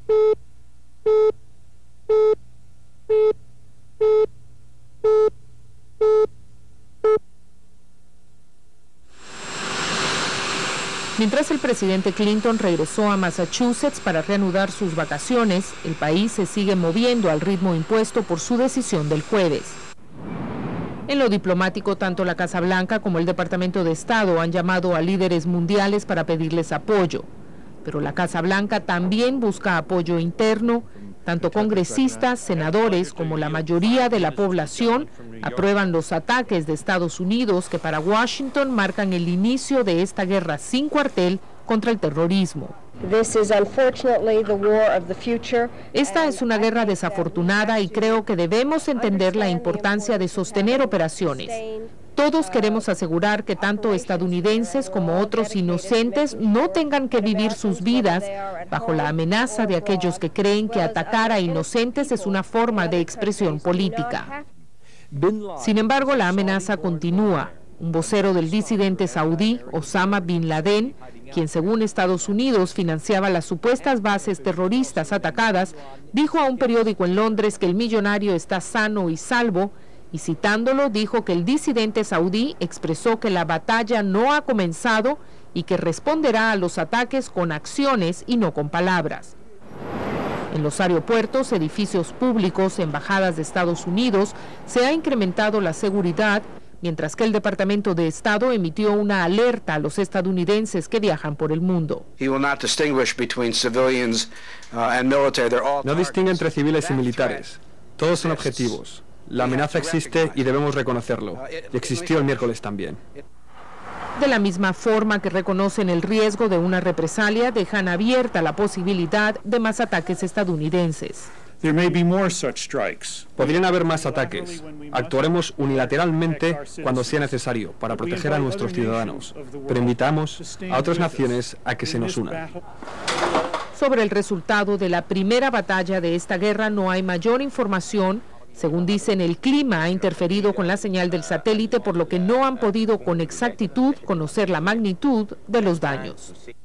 Mientras el presidente Clinton regresó a Massachusetts para reanudar sus vacaciones, el país se sigue moviendo al ritmo impuesto por su decisión del jueves. En lo diplomático, tanto la Casa Blanca como el Departamento de Estado han llamado a líderes mundiales para pedirles apoyo. Pero la Casa Blanca también busca apoyo interno. Tanto congresistas, senadores como la mayoría de la población aprueban los ataques de Estados Unidos que para Washington marcan el inicio de esta guerra sin cuartel contra el terrorismo. Esta es una guerra desafortunada y creo que debemos entender la importancia de sostener operaciones. Todos queremos asegurar que tanto estadounidenses como otros inocentes no tengan que vivir sus vidas bajo la amenaza de aquellos que creen que atacar a inocentes es una forma de expresión política. Sin embargo, la amenaza continúa. Un vocero del disidente saudí, Osama Bin Laden, quien según Estados Unidos financiaba las supuestas bases terroristas atacadas, dijo a un periódico en Londres que el millonario está sano y salvo, y citándolo dijo que el disidente saudí expresó que la batalla no ha comenzado y que responderá a los ataques con acciones y no con palabras. En los aeropuertos, edificios públicos, embajadas de Estados Unidos, se ha incrementado la seguridad, mientras que el Departamento de Estado emitió una alerta a los estadounidenses que viajan por el mundo. No distingue entre civiles y militares. Todos son objetivos. La amenaza existe y debemos reconocerlo. Existió el miércoles también. De la misma forma que reconocen el riesgo de una represalia, dejan abierta la posibilidad de más ataques estadounidenses. Podrían haber más ataques. Actuaremos unilateralmente cuando sea necesario para proteger a nuestros ciudadanos, pero invitamos a otras naciones a que se nos unan. Sobre el resultado de la primera batalla de esta guerra no hay mayor información. Según dicen, el clima ha interferido con la señal del satélite, por lo que no han podido con exactitud conocer la magnitud de los daños.